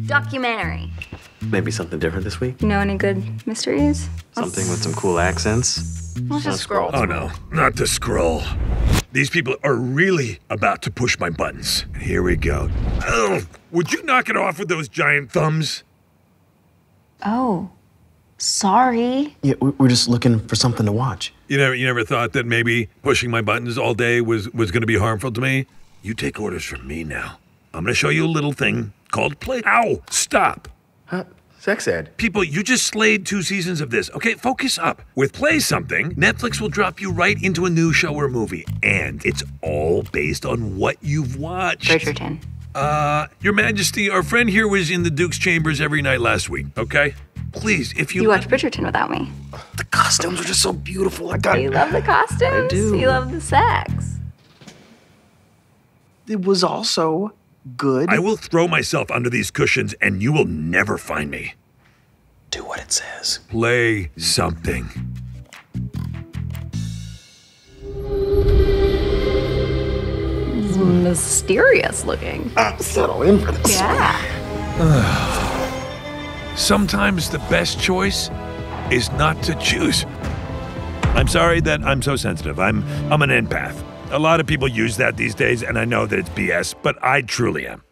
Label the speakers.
Speaker 1: Documentary.
Speaker 2: Maybe something different this week?
Speaker 1: You know any good mysteries?
Speaker 2: Something with some cool accents?
Speaker 1: Let's just scroll.
Speaker 3: Oh no, not the scroll. These people are really about to push my buttons. Here we go. Ugh, would you knock it off with those giant thumbs?
Speaker 1: Oh, sorry.
Speaker 2: Yeah, we're just looking for something to watch.
Speaker 3: You never thought that maybe pushing my buttons all day was going to be harmful to me? You take orders from me now. I'm going to show you a little thing called Play. Ow! Stop!
Speaker 2: Huh? Sex ed?
Speaker 3: People, you just slayed 2 seasons of this. Okay, focus up. With Play Something, Netflix will drop you right into a new show or movie. And it's all based on what you've watched.
Speaker 1: Bridgerton.
Speaker 3: Your Majesty, our friend here was in the Duke's chambers every night last week, okay? Please, if you...
Speaker 1: You watched Bridgerton without me.
Speaker 2: The costumes are just so beautiful.
Speaker 1: You love the costumes?
Speaker 2: I do.
Speaker 1: You love the sex.
Speaker 2: It was also good.
Speaker 3: I will throw myself under these cushions and you will never find me.
Speaker 2: Do what it says.
Speaker 3: Play something.
Speaker 1: Mysterious looking.
Speaker 2: Settle in for this.
Speaker 1: Yeah.
Speaker 3: Sometimes the best choice is not to choose. I'm sorry that I'm so sensitive. I'm an empath. A lot of people use that these days, and I know that it's BS, but I truly am.